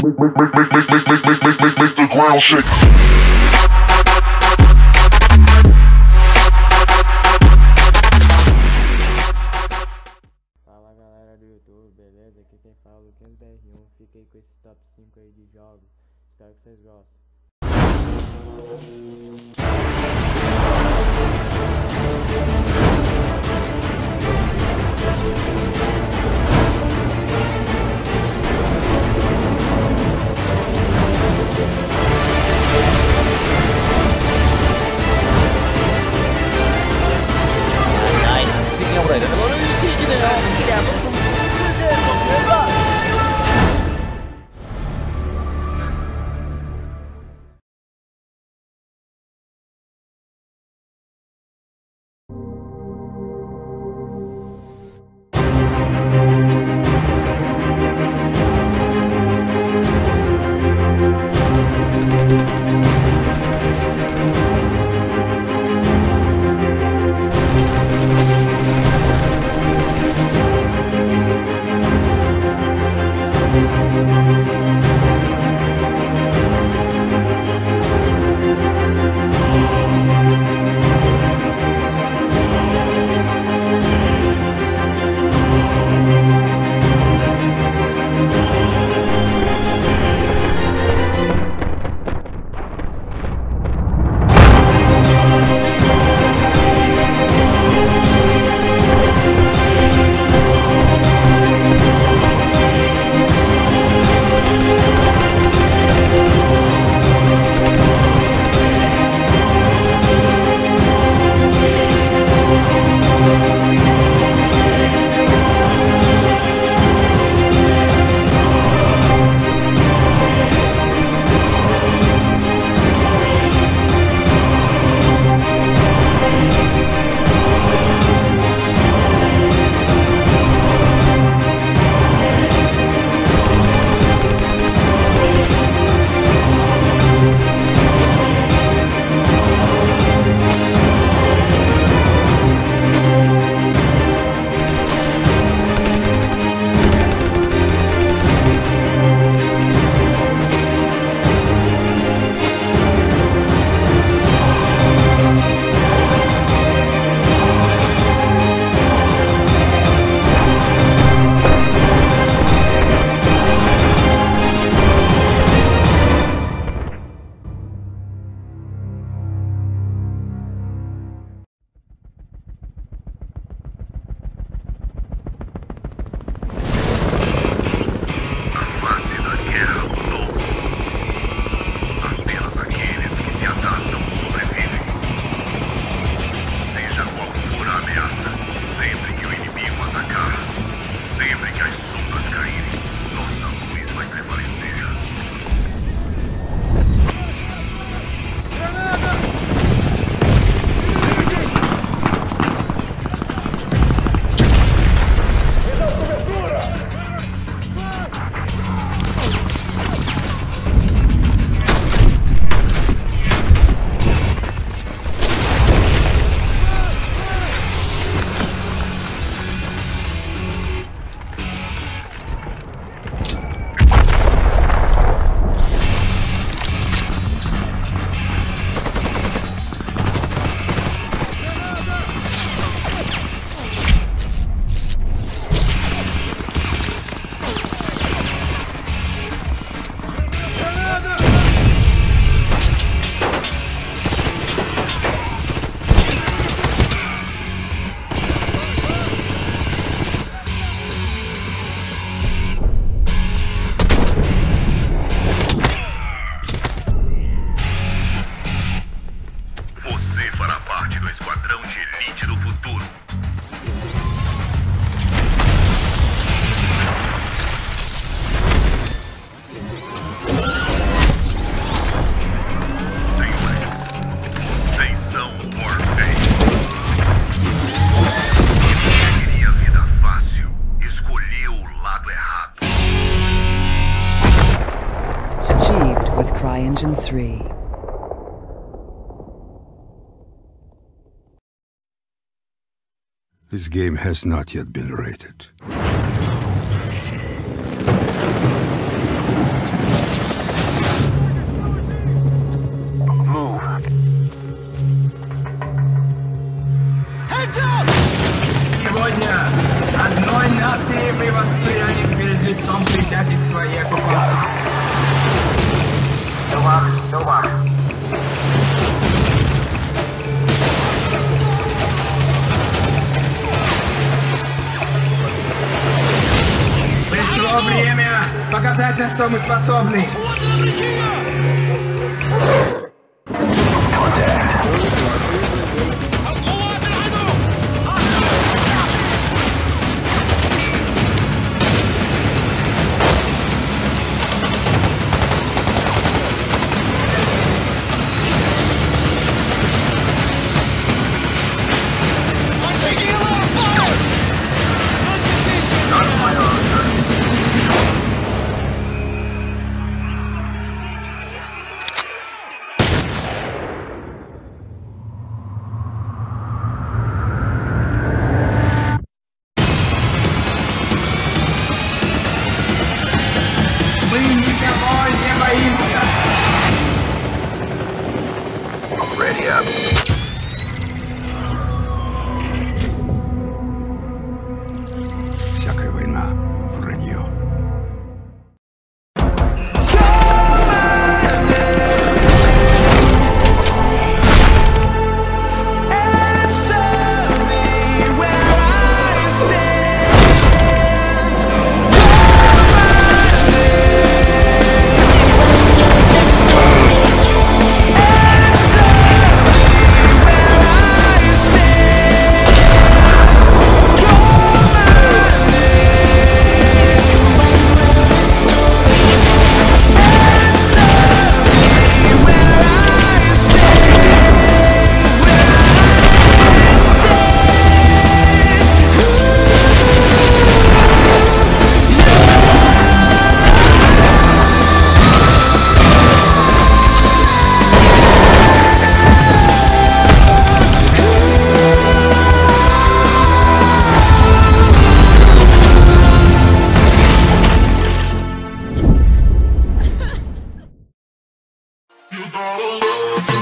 Make the ground shake. Fala galera do YouTube, beleza? Aqui quem fala é o Lucas BR1. Fica aí com esse top 5 aí de jogos. Espero que vocês gostem. Você fará parte do esquadrão de elite do futuro. Senhores, vocês são mortais. Se você queria vida fácil, escolheu o lado errado. Achieved with CryEngine 3. This game has not yet been rated. время показать, на что мы способны. Мы никого не боимся. Ready up. Всякая война — вранье. You gotta love.